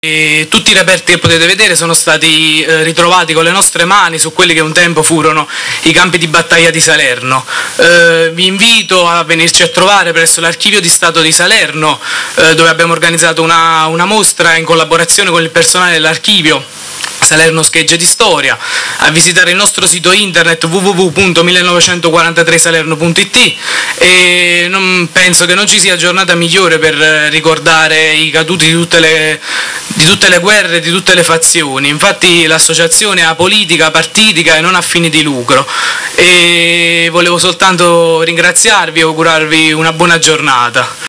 E tutti i reperti che potete vedere sono stati ritrovati con le nostre mani su quelli che un tempo furono i campi di battaglia di Salerno. Vi invito a venirci a trovare presso l'Archivio di Stato di Salerno, dove abbiamo organizzato una mostra in collaborazione con il personale dell'archivio Salerno Schegge di Storia, a visitare il nostro sito internet www.1943salerno.it, e non penso che non ci sia giornata migliore per ricordare i caduti di tutte le guerre, di tutte le fazioni. Infatti l'associazione è apolitica, partitica e non ha fini di lucro, e volevo soltanto ringraziarvi e augurarvi una buona giornata.